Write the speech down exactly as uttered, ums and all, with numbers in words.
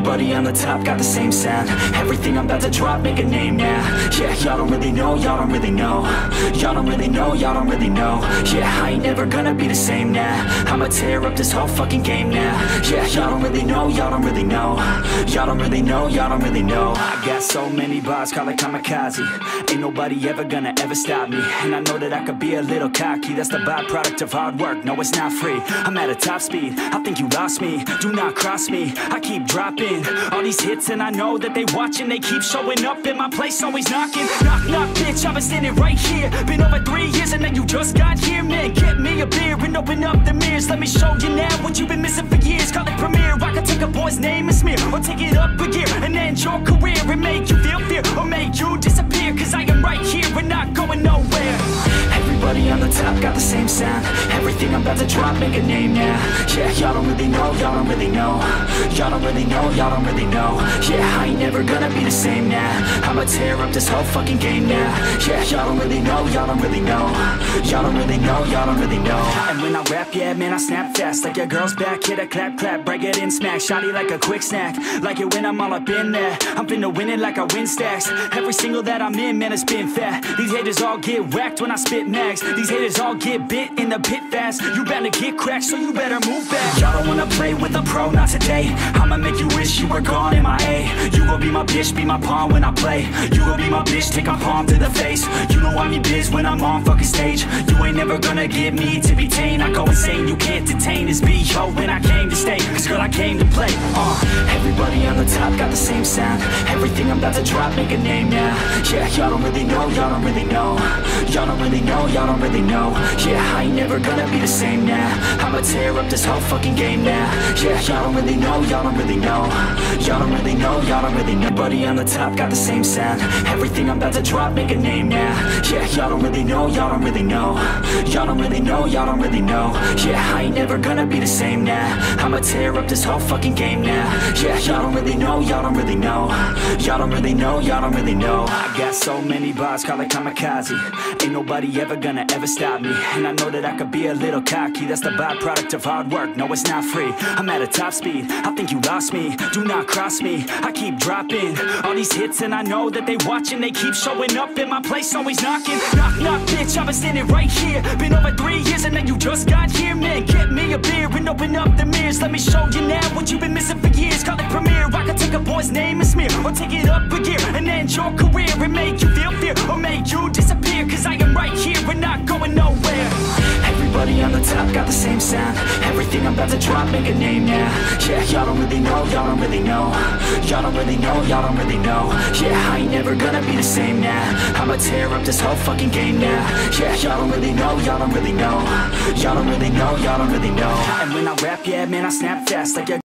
Everybody on the top got the same sound. Everything I'm about to drop, make a name now. Yeah, y'all don't really know, y'all don't really know. Y'all don't really know, y'all don't really know. Yeah, I ain't never gonna be the same now. I'ma tear up this whole fucking game now. Yeah, y'all don't really know, y'all don't really know. Y'all don't really know, y'all don't really know. I got so many bars, call it kamikaze. Ain't nobody ever gonna ever stop me. And I know that I could be a little cocky. That's the byproduct of hard work, no it's not free. I'm at a top speed, I think you lost me. Do not cross me, I keep dropping all these hits and I know that they watching. They keep showing up in my place, always knocking. Knock, knock, bitch, I've been standing right here. Been over three years and now you just got here. Man, get me a beer and open up the mirrors. Let me show you now what you've been missing for years. Call it premiere, I can take a boy's name and smear, or take it up a gear and end your career and make you feel fear, or make you disappear. Cause I am right here and not going nowhere. Everybody on the top got the same sound. Everything I'm about to drop, make a name now. Yeah, y'all don't really know, y'all don't really know. Y'all don't really know, y'all don't really know. Yeah, I ain't never gonna be the same now. I'ma tear up this whole fucking game now. Yeah, y'all don't really know, y'all don't really know. Y'all don't really know, y'all don't really know. And when I rap, yeah, man, I snap fast. Like your girl's back, hit a clap, clap, break it in, smack. Shotty like a quick snack, like it when I'm all up in there. I'm finna win it like I win stacks. Every single that I'm in, man, it's been fat. These haters all get whacked when I spit max. These haters all get bit in the pit fast. You better get cracked, so you better move back. Y'all don't wanna play with a pro, not today. I'ma make you wish you were gone, M I A. You gon' be my bitch, be my pawn when I play. You gon' be my bitch, take my palm to the face. You know I'm in biz when I'm on fucking stage. You ain't never gonna get me to be tame. I go insane, you can't detain this B O when I came to stay. Cause girl, I came to play. Uh, everybody on the top got the same sound. Everything I'm about to drop, make a name now. Yeah, y'all don't really know, y'all don't really know. Y'all don't really know, y'all don't really know. Yeah, I ain't never gonna be the same now. I'ma tear up this whole fucking game now. Yeah, y'all don't really know, y'all don't really know. Y'all don't really know, y'all don't really know. Everybody on the top got the same sound. Everything I'm about to drop, make a name now. Yeah, y'all don't really know, y'all don't really know. Y'all don't really know, y'all don't really know. Yeah, I ain't never gonna be the same now. I'ma tear up this whole fucking game now. Yeah, y'all don't really know, y'all don't really know. Y'all don't really know, y'all don't really know. I got so many bars, call it kamikaze. Ain't nobody ever gonna ever stop me. And I know that I could be a little cocky. That's the byproduct of hard work, no it's not free. I'm at a top speed, I think you lost me. Do not cross me, I keep dropping all these hits and I know that they watching. They keep showing up in my place, always knocking. Knock, knock, bitch, I've been standing right here. Been over three years and now you just got here. Man, get me a beer and open up the mirrors. Let me show you now what you've been missing for years. Call it premiere, I can take a boy's name and smear, or take it up a gear and end your career and make you feel fear, or make you disappear. Cause I am right here and not going nowhere. Everybody on the top got the same sound. Everything I'm about to drop, make a name now. Yeah, y'all don't really know, y'all don't really know. Y'all don't really know, y'all don't really know. Yeah, I ain't never gonna be the same now. I'ma tear up this whole fucking game now. Yeah, y'all don't really know, y'all don't really know. Y'all don't really know, y'all don't really know. And when I rap, yeah, man, I snap fast. Like your